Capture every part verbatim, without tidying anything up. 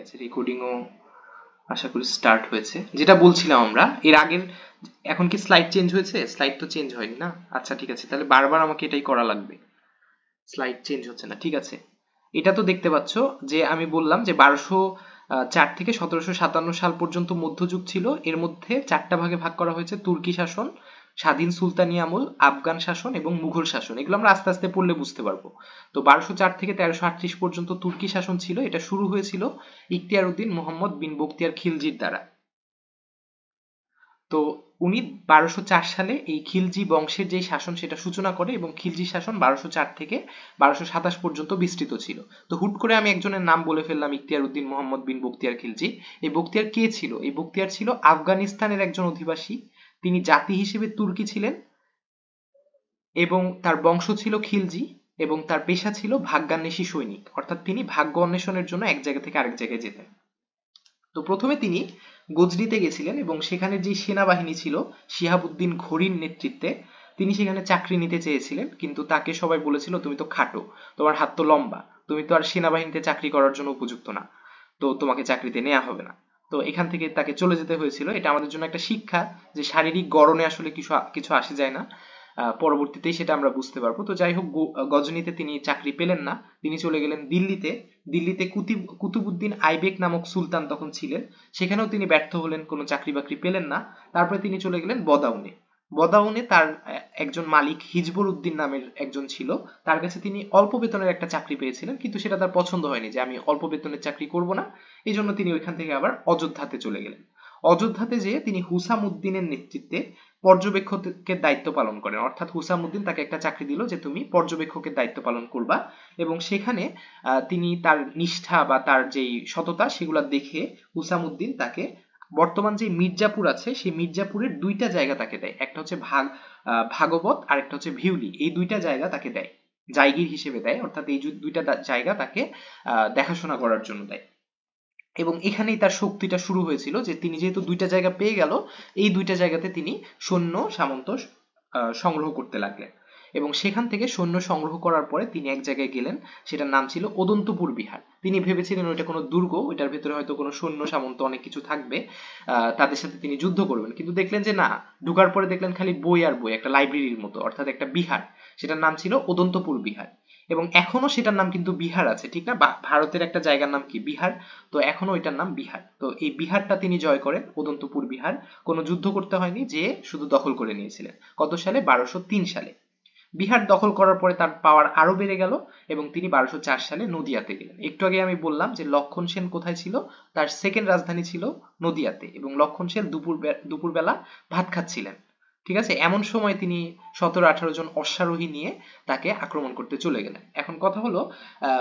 আছে, রেকর্ডিংও আশা করি স্টার্ট হয়েছে। যেটা বলছিলাম আমরা এর আগের, এখন কি স্লাইড চেঞ্জ হয়েছে? স্লাইড তো চেঞ্জ হয়নি না। আচ্ছা ঠিক আছে, তাহলে বারবার আমাকে এটাই করা লাগবে। স্লাইড চেঞ্জ হচ্ছে না, ঠিক আছে। এটা তো দেখতে পাচ্ছ যে আমি বললাম যে বারোশো চার থেকে সতেরোশো সাতান্ন সাল পর্যন্ত মধ্যযুগ ছিল। এর মধ্যে চারটা ভাগে ভাগ করা হয়েছে: তুর্কি শাসন, স্বাধীন সুলতানি আমল, আফগান শাসন এবং মুঘল শাসন। এগুলো আমরা আস্তে আস্তে পড়লে বুঝতে পারবো। তো বারোশো চার থেকে তেরোশো আটত্রিশ পর্যন্ত তুর্কি শাসন ছিল। এটা শুরু হয়েছিল ইখতিয়ার উদ্দিন মোহাম্মদ বিন বখতিয়ার খিলজির দ্বারা। তো উনি বারোশো চার সালে এই খিলজি বংশের যে শাসন সেটা সূচনা করে, এবং খিলজি শাসন বারোশো চার থেকে বারোশো সাতাশ পর্যন্ত বিস্তৃত ছিল। তো হুট করে আমি একজনের নাম বলে ফেললাম, ইখতিয়ার উদ্দিন মোহাম্মদ বিন বখতিয়ার খিলজি। এই বখতিয়ার কে ছিল? এই বখতিয়ার ছিল আফগানিস্তানের একজন অধিবাসী। তিনি জাতি হিসেবে তুর্কি ছিলেন এবং তার বংশ ছিল খিলজি, এবং তার পেশা ছিল ভাগ্যান্বেষী সৈনিক, অর্থাৎ তিনি ভাগ্য অন্বেষণের জন্য এক জায়গা থেকে আরেক জায়গায় যেতেন। তো প্রথমে তিনি গজনিতে গেছিলেন, এবং সেখানে যে সেনাবাহিনী ছিল শিহাবুদ্দিন ঘোরির নেতৃত্বে, তিনি সেখানে চাকরি নিতে চেয়েছিলেন, কিন্তু তাকে সবাই বলেছিল তুমি তো খাটো, তোমার হাত তো লম্বা, তুমি তো আর সেনাবাহিনীতে চাকরি করার জন্য উপযুক্ত না, তো তোমাকে চাকরিতে নেওয়া হবে না। তো এখান থেকে তাকে চলে যেতে হয়েছিল। এটা আমাদের জন্য একটা শিক্ষা যে শারীরিক গড়নে আসলে কিছু কিছু আসে যায় না। আহ, পরবর্তীতেই সেটা আমরা বুঝতে পারবো। তো যাই হোক, গো- গজনিতে তিনি চাকরি পেলেন না, তিনি চলে গেলেন দিল্লিতে। দিল্লিতে কুতুব কুতুবুদ্দিন আইবেক নামক সুলতান তখন ছিলেন, সেখানেও তিনি ব্যর্থ হলেন, কোনো চাকরি বাকরি পেলেন না। তারপরে তিনি চলে গেলেন বদাউনে। বদাউনে তার আহ, একজন মালিক হিজবুর উদ্দিন নামের একজন ছিল, তার কাছে তিনি অল্প বেতনের একটা চাকরি পেয়েছিলেন, কিন্তু সেটা তার পছন্দ হয়নি যে আমি অল্প বেতনের চাকরি করব না। এই জন্য তিনি ওইখান থেকে আবার অযোধ্যাতে চলে গেলেন। অযোধ্যাতে যেয়ে তিনি হুসাম উদ্দিনের নেতৃত্বে পর্যবেক্ষকের দায়িত্ব পালন করেন, অর্থাৎ হুসাম উদ্দিন তাকে একটা চাকরি দিল যে তুমি পর্যবেক্ষকের দায়িত্ব পালন করবা। এবং সেখানে আহ, তিনি তার নিষ্ঠা বা তার যেই সততা সেগুলো দেখে হুসাম উদ্দিন তাকে বর্তমান যে মির্জাপুর আছে সেই মির্জাপুরের দুইটা জায়গা তাকে দেয়। একটা হচ্ছে ভাগ আহ, ভাগবত আর একটা হচ্ছে ভিউলি, এই দুইটা জায়গা তাকে দেয়, জায়গির হিসেবে দেয়, অর্থাৎ এই যে দুইটা দা- জায়গা তাকে আহ, দেখাশোনা করার জন্য দেয়। এবং এখানেই তার শক্তিটা শুরু হয়েছিল যে তিনি যেহেতু দুইটা জায়গা পেয়ে গেল, এই দুইটা জায়গাতে তিনি সৈন্য সামন্ত আহ, সংগ্রহ করতে লাগলেন। এবং সেখান থেকে সৈন্য সংগ্রহ করার পরে তিনি এক জায়গায় গেলেন, সেটার নাম ছিল অদন্তপুর বিহার। তিনি ভেবেছিলেন ওইটা কোনো দুর্গ, ওইটার ভেতরে হয়তো কোনো সৈন্য সামন্ত অনেক কিছু থাকবে, আহ, তাদের সাথে তিনি যুদ্ধ করবেন। কিন্তু দেখলেন যে না, ঢুকার পরে দেখলেন খালি বই আর বই, একটা লাইব্রেরির মতো, অর্থাৎ একটা বিহার। সেটার নাম ছিল অদন্তপুর বিহার। এবং এখনো সেটার নাম কিন্তু বিহার আছে, ঠিক না? বা- ভারতের একটা জায়গার নাম কি বিহার, তো এখনো ওইটার নাম বিহার। তো এই বিহারটা তিনি জয় করেন, অদন্তপুর বিহার। কোনো যুদ্ধ করতে হয়নি, যে শুধু দখল করে নিয়েছিলেন। কত সালে? বারোশো তিন সালে। বিহার দখল করার পরে তার পাওয়ার আরো বেড়ে গেল, এবং তিনি বারোশো চার সালে নদিয়াতে গেলেন। একটু আগে আমি বললাম যে লক্ষণ সেন কোথায় ছিল, তার সেকেন্ড রাজধানী ছিল নদিয়াতে, এবং লক্ষণ সেন দুপুর দুপুরবেলা ভাত খাচ্ছিলেন। ঠিক আছে, এমন সময় তিনি সতেরো আঠারো জন অশ্বারোহী নিয়ে তাকে আক্রমণ করতে চলে গেলেন। এখন কথা হলো, আহ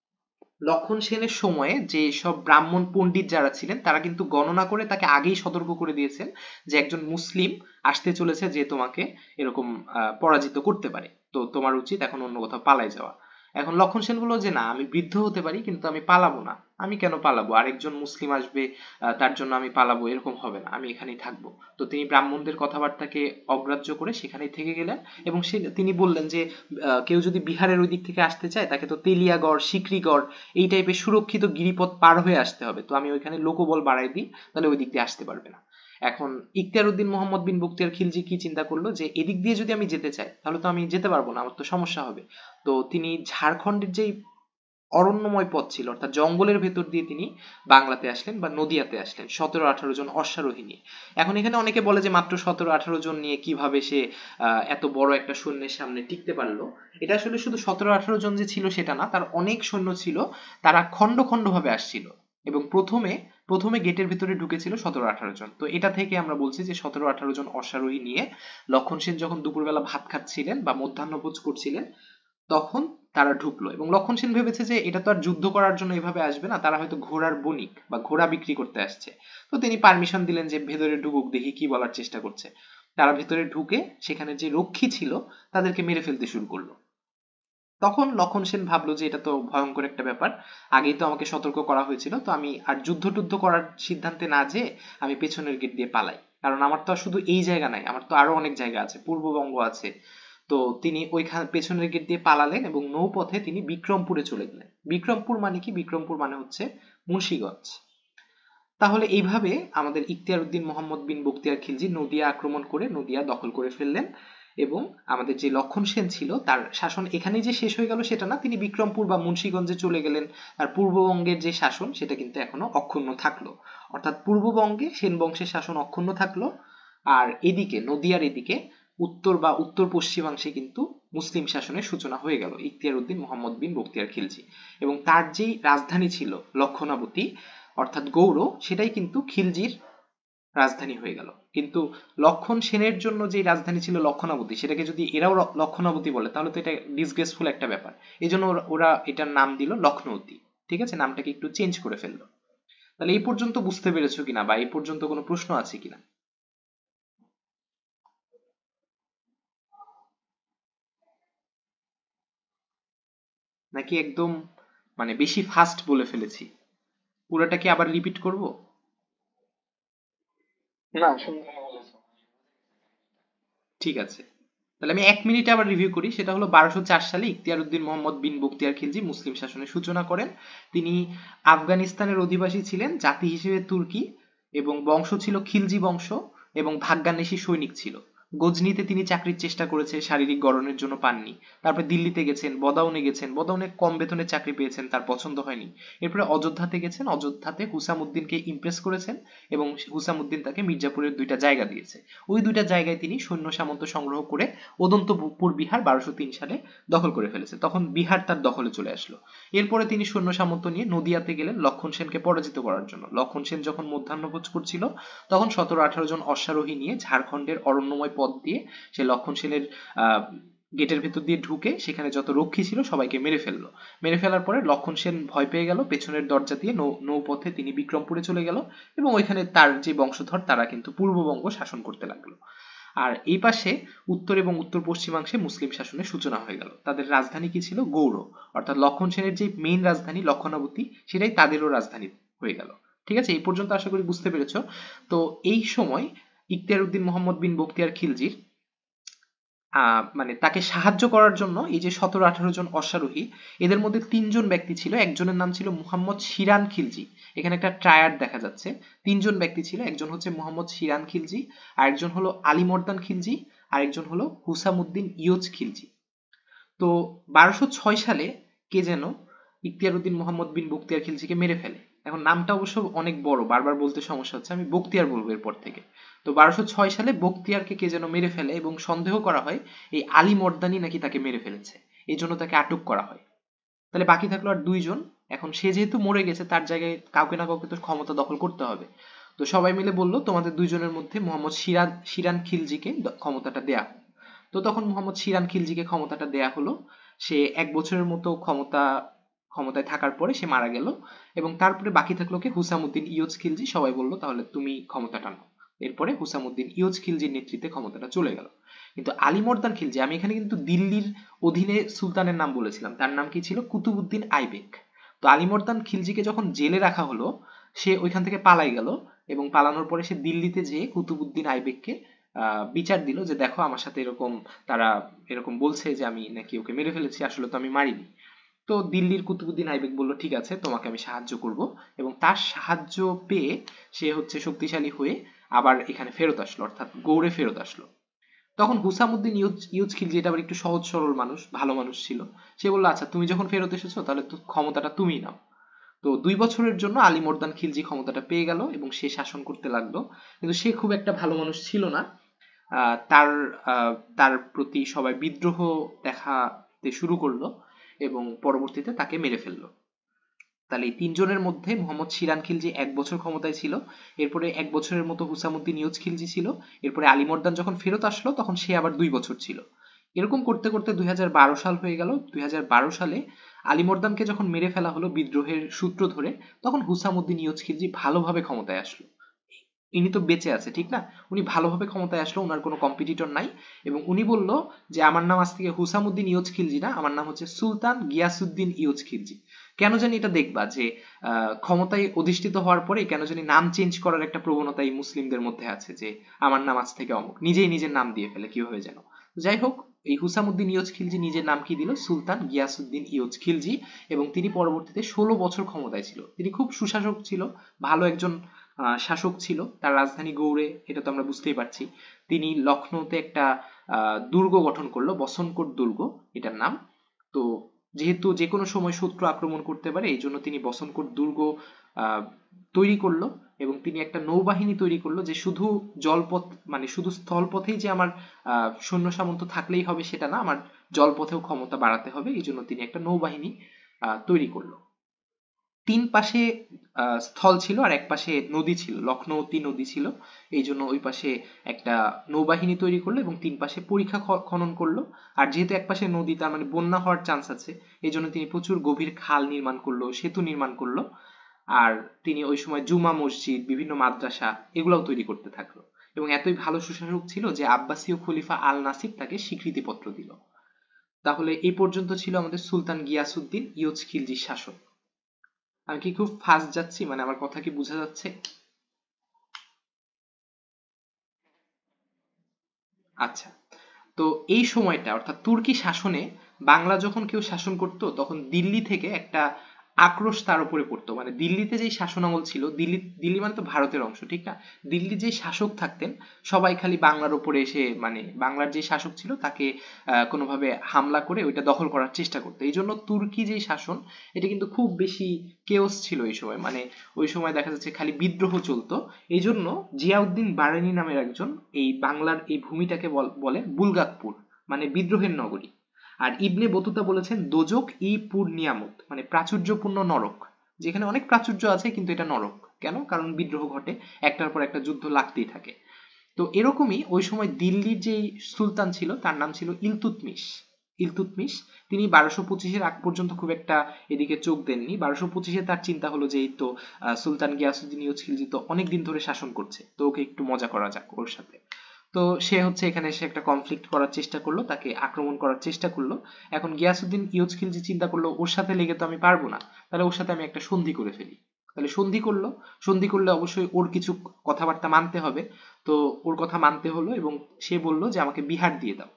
লক্ষণ সেনের সময়ে যে সব ব্রাহ্মণ পণ্ডিত যারা ছিলেন তারা কিন্তু গণনা করে তাকে আগেই সতর্ক করে দিয়েছেন যে একজন মুসলিম আসতে চলেছে যে তোমাকে এরকম আহ, পরাজিত করতে পারে, তো তোমার উচিত এখন অন্য কোথাও পালায় যাওয়া। এখন লক্ষণ সেন বলল যে না, আমি বৃদ্ধ হতে পারি কিন্তু আমি পালাবো না। আমি কেন পালাবো? আরেকজন মুসলিম আসবে, আহ, তার জন্য আমি পালাবো, এরকম হবে না, আমি এখানেই থাকবো। তো তিনি ব্রাহ্মণদের কথাবার্তাকে অগ্রাহ্য করে সেখানেই থেকে গেলেন। এবং সে তিনি বললেন যে আহ, কেউ যদি বিহারের ওই দিক থেকে আসতে চায় তাকে তো তেলিয়াগড়, সিকরিগড়, এই টাইপের সুরক্ষিত গিরিপথ পার হয়ে আসতে হবে। তো আমি ওইখানে লোকবল বাড়াই দিই, তাহলে ওই দিক দিয়ে আসতে পারবে না। এখন ইখতিয়ার উদ্দিন মোহাম্মদ বিন বখতিয়ার খিলজি কি চিন্তা করলো যে এদিক দিয়ে যদি আমি যেতে চাই তাহলে তো আমি যেতে পারবো না, আমার তো সমস্যা হবে। তো তিনি ঝাড়খণ্ডের যেই অরণ্যময় পথ ছিল, অর্থাৎ জঙ্গলের ভেতর দিয়ে তিনি বাংলাতে আসলেন বা নদিয়াতে আসলেন সতেরো আঠারো জন অশ্বারোহী নিয়ে। এখন এখানে অনেকে বলে যে মাত্র সতেরো আঠারো জন নিয়ে কিভাবে সে আহ, এত বড় একটা সৈন্যের সামনে টিকতে পারলো। এটা আসলে শুধু সতেরো আঠারো জন যে ছিল সেটা না, তার অনেক সৈন্য ছিল, তারা খন্ড খন্ড ভাবে আসছিল। এবং প্রথমে প্রথমে গেটের ভিতরে ঢুকেছিল সতেরো আঠারো জন। তো এটা থেকে আমরা বলছি যে সতেরো আঠারো জন অশ্বারোহী নিয়ে লক্ষণ সেন যখন দুপুরবেলা ভাত খাচ্ছিলেন বা মধ্যাহ্নভোজ করছিলেন, তখন তারা ঢুকলো। এবং লক্ষণ সেন ভেবেছে যে এটা তো আর যুদ্ধ করার জন্য এভাবে আসবে না, তারা হয়তো ঘোড়ার বণিক বা ঘোড়া বিক্রি করতে আসছে। তো তিনি পারমিশন দিলেন যে ভেতরে ঢুকুক, দেখি কি বলার চেষ্টা করছে। তারা ভেতরে ঢুকে সেখানে যে রক্ষী ছিল তাদেরকে মেরে ফেলতে শুরু করলো। তখন লক্ষণ সেন ভাবলো যে এটা তো ভয়ঙ্কর একটা ব্যাপার, আগেই তো আমাকে সতর্ক করা হয়েছিল, তো আমি আর যুদ্ধ টুদ্ধ করার সিদ্ধান্তে না যেয়ে আমি পেছনের গেট দিয়ে পালাই, কারণ আমার তো আর শুধু এই জায়গা নাই, আমার তো আরো অনেক জায়গা আছে, পূর্ববঙ্গ আছে। তো তিনি ওইখানে পেছনের গেট দিয়ে পালালেন এবং নৌপথে তিনি বিক্রমপুরে চলে গেলেন। বিক্রমপুর মানে কি? বিক্রমপুর মানে হচ্ছে মুন্সিগঞ্জ। তাহলে এইভাবে আমাদের ইখতিয়ার উদ্দিন মোহাম্মদ বিন বখতিয়ার খিলজি নদিয়া আক্রমণ করে নদিয়া দখল করে ফেললেন, এবং আমাদের যে লক্ষণ সেন ছিল তার শাসন এখানেই যে শেষ হয়ে গেল সেটা না, তিনি বিক্রমপুর বা মুন্সিগঞ্জে চলে গেলেন। আর পূর্ববঙ্গের যে শাসন সেটা কিন্তু এখনো অক্ষুণ্ণ থাকলো, অর্থাৎ পূর্ববঙ্গে সেন বংশের শাসন অক্ষুণ্ণ থাকলো, আর এদিকে নদিয়ার এদিকে উত্তর বা উত্তর পশ্চিমাংশে কিন্তু মুসলিম শাসনের সূচনা হয়ে গেল ইখতিয়ার উদ্দিন মোহাম্মদ বিন বখতিয়ার খিলজি। এবং তার যেই রাজধানী ছিল লক্ষণাবতী অর্থাৎ গৌড়, সেটাই কিন্তু খিলজির রাজধানী হয়ে গেল। কিন্তু লক্ষণ সেনের জন্য যে রাজধানী ছিল লক্ষণাবতী, সেটাকে যদি এরাও লক্ষণাবতী বলে তাহলে তো এটা ডিসগ্রেসফুল একটা ব্যাপার। এই জন্য ওরা এটার নাম দিল লখনৌতি। ঠিক আছে, নামটাকে একটু চেঞ্জ করে ফেললো। তাহলে এই পর্যন্ত বুঝতে পেরেছো কিনা, বা এই পর্যন্ত কোনো প্রশ্ন আছে কিনা, নাকি একদম মানে বেশি ফাস্ট বলে ফেলেছি? পুরোটা কি আবার রিপিট করব? না, সুন্দর বলেছো। ঠিক আছে, তাহলে আমি এক মিনিটে আবার রিভিউ করি। সেটা হলো বারোশো চার সালে ইখতিয়ার উদ্দিন মোহাম্মদ বিন বখতিয়ার খিলজি মুসলিম শাসনের সূচনা করেন। তিনি আফগানিস্তানের অধিবাসী ছিলেন, জাতি হিসেবে তুর্কি, এবং বংশ ছিল খিলজি বংশ, এবং ভাগ্যান্বেষী সৈনিক ছিল। গজনিতে তিনি চাকরির চেষ্টা করেছে, শারীরিক গড়নের জন্য পাননি। তারপরে দিল্লিতে গেছেন, বদাউনে গেছেন, বদাউনে কম বেতনে চাকরি পেয়েছেন, তার পছন্দ হয়নি। এরপরে অযোধ্যাতে গেছেন, অযোধ্যাতে হুসামুদ্দিনকে ইমপ্রেস করেছেন, এবং হুসামুদ্দিন তাকে মির্জাপুরের দুইটা জায়গা দিয়েছে। ওই দুইটা জায়গায় তিনি সৈন্য সামন্ত সংগ্রহ করে অদন্তপুর বিহার বারোশো তিন সালে দখল করে ফেলেছে। তখন বিহার তার দখলে চলে আসলো। এরপরে তিনি সৈন্য সামন্ত নিয়ে নদিয়াতে গেলেন লক্ষণ সেনকে পরাজিত করার জন্য। লক্ষণ সেন যখন মধ্যাহ্নভোজ করছিল তখন সতেরো আঠারো জন অশ্বারোহী নিয়ে ঝাড়খণ্ডের অরণ্যময় পথ দিয়ে সে লক্ষণ সেনের আহ গেটের ভেতর দিয়ে ঢুকে সেখানে যত রক্ষী ছিল সবাইকে মেরে ফেললো। মেরে ফেলার পরে লক্ষণ সেন ভয় পেয়ে গেল, পেছনের দরজা দিয়ে নৌ নৌপথে তিনি বিক্রমপুরে চলে গেল, এবং ওইখানে তার যে বংশধর তারা কিন্তু পূর্ববঙ্গ শাসন করতে লাগলো। আর এই পাশে উত্তর এবং উত্তর পশ্চিমাংশে মুসলিম শাসনের সূচনা হয়ে গেল। তাদের রাজধানী কি ছিল? গৌড়। অর্থাৎ লক্ষণ সেনের যে মেইন রাজধানী লক্ষণাবতী, সেটাই তাদেরও রাজধানী হয়ে গেল। ঠিক আছে, এই পর্যন্ত আশা করি বুঝতে পেরেছো। তো এই সময় ইখতিয়ার উদ্দিন মোহাম্মদ বিন বখতিয়ার খিলজির আহ মানে তাকে সাহায্য করার জন্য এই যে সতেরো আঠারো জন অশ্বারোহী, এদের মধ্যে তিনজন ব্যক্তি ছিল। একজনের নাম ছিল মুহাম্মদ শিরান খিলজি। এখানে একটা ট্রায়াড দেখা যাচ্ছে। তিনজন ব্যক্তি ছিল, একজন হচ্ছে মুহাম্মদ শিরান খিলজি, আরেকজন হলো আলীমর্দান খিলজি, আরেকজন হলো হুসামুদ্দিন ইয়োজ খিলজি। তো বারোশো ছয় সালে কে যেন ইখতিয়ার উদ্দিন মোহাম্মদ বিন বখতিয়ার খিলজিকে মেরে ফেলে। এখন নামটা অবশ্য অনেক বড়, বারবার বলতে সমস্যা হচ্ছে, আমি বখতিয়ার বলবো এরপর থেকে। তো বারোশো ছয় সালে বখতিয়ারকে কে যেন মেরে ফেলে, এবং সন্দেহ করা হয় এই আলী মর্দানি নাকি তাকে মেরে ফেলেছে, এই জন্য তাকে আটক করা হয়। তাহলে বাকি থাকলো আর দুইজন। এখন সে যেহেতু মরে গেছে, তার জায়গায় কাউকে না কাউকে তো ক্ষমতা দখল করতে হবে। তো সবাই মিলে বলল তোমাদের দুইজনের মধ্যে মোহাম্মদ সিরাজ শিরান খিলজিকে ক্ষমতাটা দেয়া হোক। তো তখন মোহাম্মদ শিরান খিলজিকে ক্ষমতাটা দেয়া হলো। সে এক বছরের মতো ক্ষমতা ক্ষমতায় থাকার পরে সে মারা গেল, এবং তারপরে বাকি থাকলো কে? হুসামুদ্দিন ইয়োজ খিলজি। সবাই বলল তাহলে তুমি ক্ষমতাটা নাও। এরপরে হুসামুদ্দিন ইয়োজ খিলজির নেতৃত্বে ক্ষমতাটা চলে গেল। কিন্তু আলীমর্দান খিলজি, আমি এখানে কিন্তু দিল্লির অধীনে সুলতানের নাম বলেছিলাম, তার নাম কি ছিল? কুতুবুদ্দিন আইবেক। তো আলীমর্দান খিলজিকে যখন জেলে রাখা হলো, সে ওইখান থেকে পালাই গেল, এবং পালানোর পরে সে দিল্লিতে যেয়ে কুতুবুদ্দিন আইবেককে আহ, বিচার দিল যে দেখো আমার সাথে এরকম তারা এরকম বলছে যে আমি নাকি ওকে মেরে ফেলেছি, আসলে তো আমি মারিনি। তো দিল্লির কুতুবুদ্দিন আইবেক বলল ঠিক আছে, তোমাকে আমি সাহায্য করব, এবং তার সাহায্য পেয়ে সে হচ্ছে শক্তিশালী হয়ে আবার এখানে ফেরত আসলো, অর্থাৎ গৌড়ে ফেরত আসলো। তখন হুসামুদ্দিন ইউজ ইউজ খিলজি, এটা আবার একটু সহজ সরল মানুষ, ভালো মানুষ ছিল। সে বললো আচ্ছা তুমি যখন ফেরত এসেছো তাহলে তো ক্ষমতাটা তুমিই নাও। তো দুই বছরের জন্য আলী মোর্দান খিলজি ক্ষমতাটা পেয়ে গেল এবং সে শাসন করতে লাগলো। কিন্তু সে খুব একটা ভালো মানুষ ছিল না। আহ, তার আহ, তার প্রতি সবাই বিদ্রোহ দেখাতে শুরু করলো, এবং পরবর্তীতে তাকে মেরে ফেললো। তাহলে এই তিনজনের মধ্যে মোহাম্মদ শিরান খিলজি এক বছর ক্ষমতায় ছিল, এরপরে এক বছরের মতো হুসামুদ্দিন ইউজ খিলজি ছিল, এরপরে আলীমর্দান যখন ফেরত আসলো তখন সে আবার দুই বছর ছিল। এরকম করতে করতে দুই হাজার বারো সাল হয়ে গেল। দুই হাজার বারো সালে আলীমর্দানকে যখন মেরে ফেলা হলো বিদ্রোহের সূত্র ধরে, তখন হুসামুদ্দিন ইউজ খিলজি ভালোভাবে ক্ষমতায় আসলো। ইনি তো বেঁচে আছে, ঠিক না? উনি ভালোভাবে ক্ষমতায় আসলো, ওনার কোনো কম্পিটিটর নাই, এবং উনি বলল যে আমার নাম আজ থেকে হুসামুদ্দিন ইউজ খিলজি না, আমার নাম হচ্ছে সুলতান গিয়াসুদ্দিন ইউজ খিলজি। কেন জানি এটা দেখবা যে আহ, ক্ষমতায় অধিষ্ঠিত হওয়ার পরে কেন জানি নাম চেঞ্জ করার একটা প্রবণতা এই মুসলিমদের মধ্যে আছে, যে আমার নাম আজ থেকে অমুক, নিজেই নিজের নাম দিয়ে ফেলে কিভাবে যেন। যাই হোক, এই হুসামুদ্দিন ইয়োজ খিলজি নিজের নাম কি দিল? সুলতান গিয়াসউদ্দিন ইয়োজ খিলজি। এবং তিনি পরবর্তীতে ষোলো বছর ক্ষমতায় ছিল। তিনি খুব সুশাসক ছিল, ভালো একজন আহ, শাসক ছিল। তার রাজধানী গৌড়ে, এটা তো আমরা বুঝতেই পারছি। তিনি লখনৌতে একটা আহ, দুর্গ গঠন করলো, বসনকোট দুর্গ এটার নাম। তো যেহেতু যে কোনো সময় শত্রু আক্রমণ করতে পারে, এই জন্য তিনি বসনকোট দুর্গ আহ, তৈরি করলো। এবং তিনি একটা নৌবাহিনী তৈরি করলো, যে শুধু জলপথ মানে শুধু স্থলপথেই যে আমার আহ, সৈন্য সামন্ত থাকলেই হবে সেটা না, আমার জলপথেও ক্ষমতা বাড়াতে হবে। এই জন্য তিনি একটা নৌবাহিনী আহ, তৈরি করলো। তিন পাশে আহ, স্থল ছিল আর এক পাশে নদী ছিল, লখনৌতি নদী ছিল। এই জন্য ওই পাশে একটা নৌবাহিনী তৈরি করলো এবং তিন পাশে পরিখা খ- খনন করলো। আর যেহেতু এক পাশে নদী, তার মানে বন্যা হওয়ার চান্স আছে, এই জন্য তিনি প্রচুর গভীর খাল নির্মাণ করলো, সেতু নির্মাণ করলো। আর তিনি ওই সময় জুমা মসজিদ, বিভিন্ন মাদ্রাসা এগুলাও তৈরি করতে থাকলো। এবং এতই ভালো সুশাসক ছিল যে আব্বাসীয় খলিফা আল নাসির তাকে স্বীকৃতিপত্র দিল। তাহলে এই পর্যন্ত ছিল আমাদের সুলতান গিয়াসউদ্দিন ইয়োজ খিলজির শাসন। আমি কি খুব ফাস্ট যাচ্ছি? মানে আমার কথা কি বোঝা যাচ্ছে? আচ্ছা। তো এই সময়টা অর্থাৎ তুর্কি শাসনে বাংলা যখন কেউ শাসন করত, তখন দিল্লি থেকে একটা আক্রোশ তার উপরে পড়তো। মানে দিল্লিতে যেই শাসন আমল ছিল, দিল্লি দিল্লি মানে তো ভারতের অংশ, ঠিক না? দিল্লি যেই শাসক থাকতেন, সবাই খালি বাংলার উপরে এসে, মানে বাংলার যে শাসক ছিল তাকে আহ, কোনোভাবে হামলা করে ওইটা দখল করার চেষ্টা করতো। এই জন্য তুর্কি যেই শাসন, এটা কিন্তু খুব বেশি কেওস ছিল এই সময়। মানে ওই সময় দেখা যাচ্ছে খালি বিদ্রোহ চলতো। এই জন্য জিয়াউদ্দিন বারেনী নামের একজন এই বাংলার এই ভূমিটাকে বল- বলে বুলগাকপুর, মানে বিদ্রোহের নগরী। আর ইবনে বতুতা বলেছেন দোজক ই পুর নিয়ামত, মানে প্রাচুর্যপূর্ণ নরক। যেখানে অনেক প্রাচুর্য আছে কিন্তু এটা নরক। কেন? কারণ বিদ্রোহ ঘটে, একটার পর একটা যুদ্ধ লাগতেই থাকে। তো এরকমই ওই সময় দিল্লির যে সুলতান ছিল তার নাম ছিল ইলতুৎমিশ। ইলতুৎমিশ তিনি বারোশো পঁচিশের আগ পর্যন্ত খুব একটা এদিকে চোখ দেননি। বারোশো পঁচিশে তার চিন্তা হলো যে এই তো আহ, সুলতান গিয়াসুদ্দিন ইউজ খিলজি তো অনেকদিন ধরে শাসন করছে, তো ওকে একটু মজা করা যাক ওর সাথে। তো সে হচ্ছে এখানে এসে একটা কনফ্লিক্ট করার চেষ্টা করলো, তাকে আক্রমণ করার চেষ্টা করলো। এখন গিয়াসুদ্দিন ইউজ খিলজি চিন্তা করলো ওর সাথে লেগে তো আমি পারবো না, তাহলে ওর সাথে আমি একটা সন্ধি করে ফেলি। তাহলে সন্ধি করলো। সন্ধি করলে অবশ্যই ওর কিছু কথাবার্তা মানতে হবে। তো ওর কথা মানতে হলো এবং সে বলল যে আমাকে বিহার দিয়ে দাও।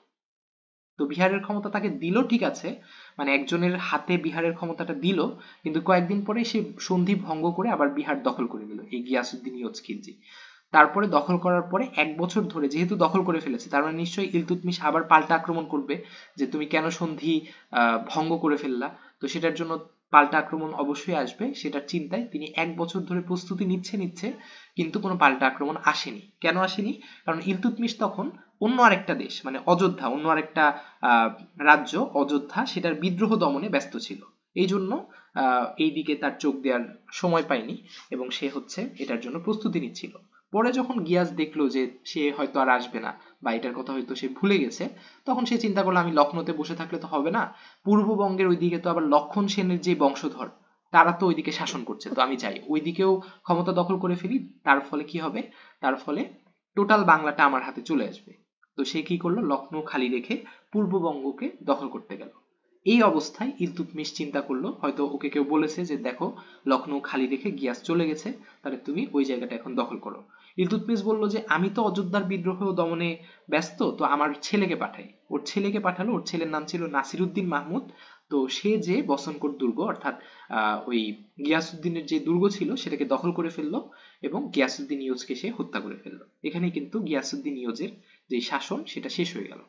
তো বিহারের ক্ষমতা তাকে দিল, ঠিক আছে, মানে একজনের হাতে বিহারের ক্ষমতাটা দিল। কিন্তু কয়েকদিন পরে সে সন্ধি ভঙ্গ করে আবার বিহার দখল করে নিল এই গিয়াসুদ্দিন ইয়োজ খিলজি। তারপরে দখল করার পরে এক বছর ধরে যেহেতু দখল করে ফেলেছে, তার মানে নিশ্চয়ই ইলতুৎমিশ আবার পাল্টা আক্রমণ করবে, যে তুমি কেন সন্ধি আহ, ভঙ্গ করে ফেললা। তো সেটার জন্য পাল্টা আক্রমণ অবশ্যই আসবে, সেটার চিন্তায় তিনি এক বছর ধরে প্রস্তুতি নিচ্ছে নিচ্ছে কিন্তু কোনো পাল্টা আক্রমণ আসেনি। কেন আসেনি? কারণ ইলতুৎমিশ তখন অন্য আরেকটা দেশ, মানে অযোধ্যা, অন্য আরেকটা আহ, রাজ্য অযোধ্যা, সেটার বিদ্রোহ দমনে ব্যস্ত ছিল। এই জন্য আহ, এই দিকে তার চোখ দেওয়ার সময় পায়নি এবং সে হচ্ছে এটার জন্য প্রস্তুতি নিচ্ছিল। পরে যখন গিয়াস দেখলো যে সে হয়তো আর আসবে না, বা এটার কথা হয়তো সে ভুলে গেছে, তখন সে চিন্তা করলো আমি লখনৌতে বসে থাকলে তো হবে না। পূর্ববঙ্গের ওইদিকে তো আবার লক্ষণ সেনের যে বংশধর, তারা তো ওইদিকে শাসন করছে, তো আমি যাই ওইদিকেও ক্ষমতা দখল করে ফেলি। তার ফলে কি হবে? তার ফলে টোটাল বাংলাটা আমার হাতে চলে আসবে। তো সে কি করলো? লখনৌ খালি রেখে পূর্ববঙ্গকে দখল করতে গেল। এই অবস্থায় ইলতুৎমিশ চিন্তা করলো হয়তো ওকে কেউ বলেছে যে দেখো, লখনৌ খালি রেখে গিয়াস চলে গেছে, তাহলে তুমি ওই জায়গাটা এখন দখল করো। ইলতুৎমিশ বলল যে আমি তো অযোধ্যার বিদ্রোহ দমনে ব্যস্ত, তো আমার ছেলেকে পাঠাই। ওর ছেলেকে পাঠালো, ওর ছেলের নাম ছিল নাসিরুদ্দিন মাহমুদ। তো সে যে বসনকোট দুর্গ অর্থাৎ আহ, ওই গিয়াসুদ্দিনের যে দুর্গ ছিল সেটাকে দখল করে ফেললো এবং গিয়াসুদ্দিন ইয়োজকে সে হত্যা করে ফেললো। এখানে কিন্তু গিয়াসুদ্দিন ইয়োজের যে শাসন সেটা শেষ হয়ে গেল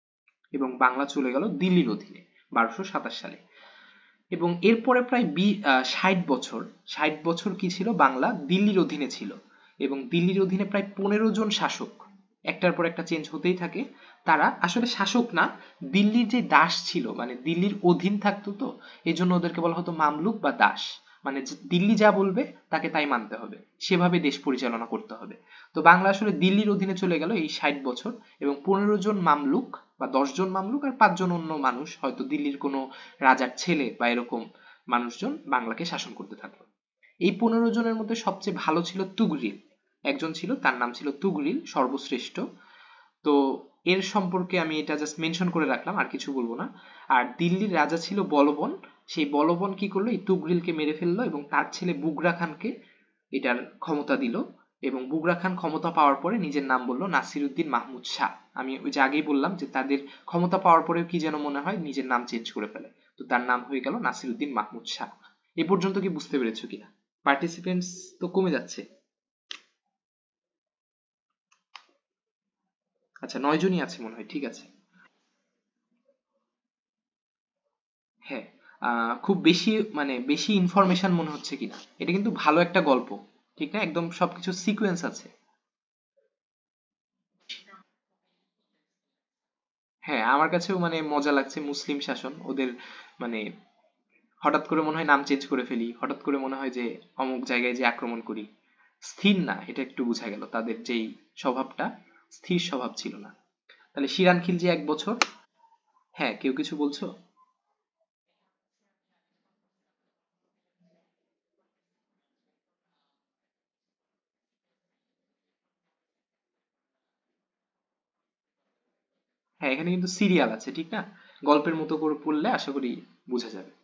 এবং বাংলা চলে গেল দিল্লির অধীনে বারোশো সাতাশ সালে। এবং এরপরে প্রায় বি ষাট বছর, ষাট বছর কি ছিল, বাংলা দিল্লির অধীনে ছিল। এবং দিল্লির অধীনে প্রায় পনেরো জন শাসক, একটার পর একটা চেঞ্জ হতেই থাকে। তারা আসলে শাসক না, দিল্লির যে দাস ছিল, মানে দিল্লির অধীন থাকতো, তো এই জন্য ওদেরকে বলা হতো মামলুক বা দাস। মানে যে দিল্লি যা বলবে তাকে তাই মানতে হবে, সেভাবে দেশ পরিচালনা করতে হবে। তো বাংলা আসলে দিল্লির অধীনে চলে গেল এই ষাট বছর। এবং পনেরো জন মামলুক বা দশ জন মামলুক আর পাঁচজন অন্য মানুষ, হয়তো দিল্লির কোনো রাজার ছেলে বা এরকম মানুষজন বাংলাকে শাসন করতে থাকলো। এই পনেরো জনের মধ্যে সবচেয়ে ভালো ছিল তুগরিল। একজন ছিল, তার নাম ছিল তুগরিল, সর্বশ্রেষ্ঠ। তো এর সম্পর্কে আমি এটা জাস্ট মেনশন করে রাখলাম, আর কিছু বলবো না। আর দিল্লির রাজা ছিল বলবন। সেই বলবন কি করলো? এই তুগরিলকে মেরে ফেললো এবং তার ছেলে বুগরা খানকে এটার ক্ষমতা দিল। এবং বুগরা খান ক্ষমতা পাওয়ার পরে নিজের নাম বলল নাসিরউদ্দিন মাহমুদ শাহ। আমি ওই যে আগেই বললাম যে তাদের ক্ষমতা পাওয়ার পরেও কি যেন মনে হয় নিজের নাম চেঞ্জ করে ফেলে, তো তার নাম হয়ে গেল নাসিরউদ্দিন মাহমুদ শাহ। এ পর্যন্ত কি বুঝতে পেরেছো কিনা? পার্টিসিপেন্টস তো কমে যাচ্ছে। আচ্ছা, নয় জনই আছে মনে হয়, ঠিক আছে। হ্যাঁ, আহ, খুব বেশি মানে বেশি ইনফরমেশন মনে হচ্ছে কিনা? এটা কিন্তু ভালো একটা গল্প, ঠিক না? একদম সবকিছু সিকোয়েন্স আছে। হ্যাঁ, আমার কাছেও মানে মজা লাগছে মুসলিম শাসন ওদের, মানে হঠাৎ করে মনে হয় নাম চেঞ্জ করে ফেলি, হঠাৎ করে মনে হয় যে অমুক জায়গায় যে আক্রমণ করি। স্থির না, এটা একটু বোঝা গেল তাদের যেই স্বভাবটা, স্থির স্বভাব ছিল না। তাহলে শিরান খিলজি এক বছর। হ্যাঁ, কেউ কিছু বলছো? হ্যাঁ, এখানে কিন্তু সিরিয়াল আছে, ঠিক না? গল্পের মতো করে পড়লে আশা করি বোঝা যাবে।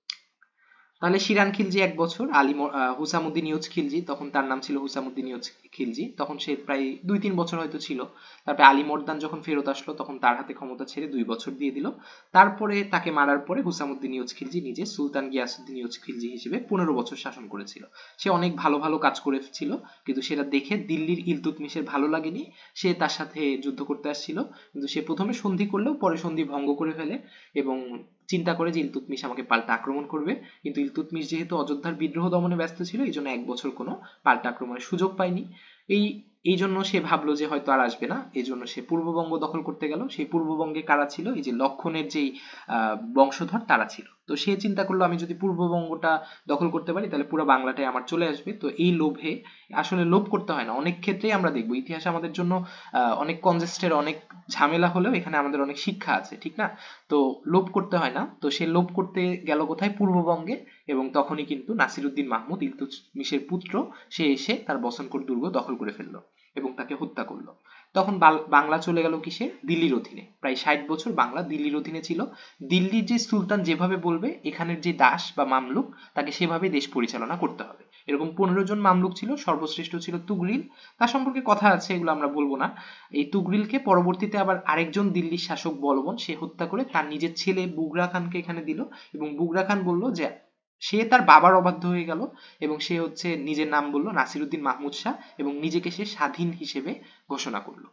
তাহলে শিরান খিলজি এক বছর, আলী ম- আহ, হুসামুদ্দিন ইউজ খিলজি, তখন তার নাম ছিল হুসামুদ্দিন ইউজ খিলজি, তখন সে প্রায় দুই তিন বছর হয়তো ছিল। তারপরে আলী মর্দান যখন ফেরত আসলো তখন তার হাতে ক্ষমতা ছেড়ে দুই বছর দিয়ে দিল। তারপরে তাকে মারার পরে হুসামুদ্দিন ইউজ খিলজি নিজে সুলতান গিয়াসুদ্দিন ইউজ খিলজি হিসেবে পনেরো বছর শাসন করেছিল। সে অনেক ভালো ভালো কাজ করেছিল, কিন্তু সেটা দেখে দিল্লির ইলতুৎমিশের ভালো লাগেনি। সে তার সাথে যুদ্ধ করতে আসছিল, কিন্তু সে প্রথমে সন্ধি করলেও পরে সন্ধি ভঙ্গ করে ফেলে এবং চিন্তা করে যে ইলতুৎমিশ আমাকে পাল্টা আক্রমণ করবে। কিন্তু ইলতুৎমিশ যেহেতু অযোধ্যার বিদ্রোহ দমনে ব্যস্ত ছিল, এই জন্য এক বছর কোনো পাল্টা আক্রমণের সুযোগ পায়নি। এই এই জন্য সে ভাবলো যে হয়তো আর আসবে না, এই জন্য সে পূর্ববঙ্গ দখল করতে গেল। সেই পূর্ববঙ্গে কারা ছিল? এই যে লক্ষণের যেই আহ, বংশধর তারা ছিল। তো সে চিন্তা করলো আমি যদি পূর্ববঙ্গটা দখল করতে পারি তাহলে পুরো বাংলাটাই আমার চলে আসবে। তো এই লোভে, আসলে লোভ করতে হয় না, অনেক ক্ষেত্রেই আমরা দেখবো ইতিহাসে আমাদের জন্য আহ, অনেক কনজেস্টের অনেক ঝামেলা হলেও এখানে আমাদের অনেক শিক্ষা আছে, ঠিক না? তো লোভ করতে হয় না, তো সে লোভ করতে গেল কোথায়? পূর্ববঙ্গে। এবং তখনই কিন্তু নাসিরুদ্দিন মাহমুদ ইলতুৎমিশের পুত্র, সে এসে তার বসনকোট দুর্গ দখল করে ফেললো এবং তাকে হত্যা করলো। তখন বাল- বাংলা চলে গেল কিসে? দিল্লির অধীনে। প্রায় ষাট বছর বাংলা দিল্লির অধীনে ছিল। দিল্লির যে সুলতান যেভাবে বলবে, এখানের যে দাস বা মামলুক, তাকে সেভাবে দেশ পরিচালনা করতে হবে। এরকম পনেরো জন মামলুক ছিল, সর্বশ্রেষ্ঠ ছিল তুগরিল। তার সম্পর্কে কথা আছে, এগুলো আমরা বলবো না। এই তুগরিলকে পরবর্তীতে আবার আরেকজন দিল্লির শাসক বলবন সে হত্যা করে তার নিজের ছেলে বুগরা খানকে এখানে দিল। এবং বুগরা খান বলল যে সে তার বাবার অবাধ্য হয়ে গেল এবং সে হচ্ছে নিজের নাম বলল নাসিরুদ্দিন মাহমুদ শাহ এবং নিজেকে সে স্বাধীন হিসেবে ঘোষণা করলো।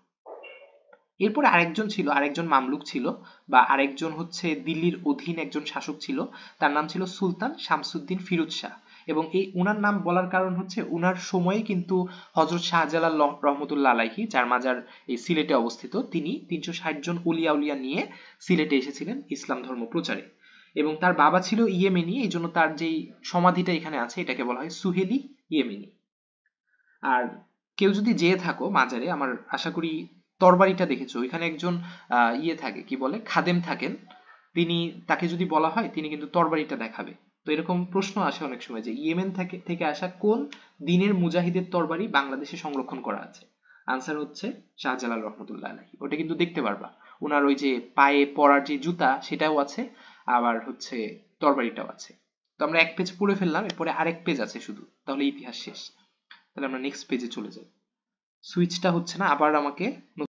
এরপর আরেকজন ছিল, আরেকজন মামলুক ছিল, বা আরেকজন হচ্ছে দিল্লির অধীন একজন শাসক ছিল। তার নাম ছিল সুলতান শামসুদ্দিন ফিরোজ শাহ। এবং এই উনার নাম বলার কারণ হচ্ছে উনার সময়ে কিন্তু হজরত শাহজালাল ল- রহমতুল্লাহ আলাইহি, যার মাজার এই সিলেটে অবস্থিত, তিনি তিনশো ষাট জন উলিয়া উলিয়া নিয়ে সিলেটে এসেছিলেন ইসলাম ধর্ম প্রচারে। এবং তার বাবা ছিল ইয়েমেনি, এই জন্য তার যেই সমাধিটা এখানে আছে এটাকে বলা হয় সুহেলি ইয়েমেনি। আর কেউ যদি যেয়ে থাকো মাজারে, আমার আশা করি তরবারিটা দেখেছো, ওইখানে একজন আহ, ইয়ে থাকে, কি বলে, খাদেম থাকেন। তিনি, তাকে যদি বলা হয় তিনি কিন্তু তরবারিটা দেখাবে। তো এরকম প্রশ্ন আসে অনেক সময় যে ইয়েমেন থেকে থেকে আসা কোন দিনের মুজাহিদের তরবারি বাংলাদেশে সংরক্ষণ করা আছে? আনসার হচ্ছে শাহজালাল রহমতুল্লাহ আলাইহি। ওটা কিন্তু দেখতে পারবা। ওনার ওই যে পায়ে পরার যে জুতা সেটাও আছে, আবার হচ্ছে তরবারিটাও আছে। তো আমরা এক পেজ পড়ে ফেললাম, এরপরে আরেক পেজ আছে শুধু, তাহলে ইতিহাস শেষ। তাহলে আমরা নেক্সট পেজে চলে যাই। সুইচটা হচ্ছে না, আবার আমাকে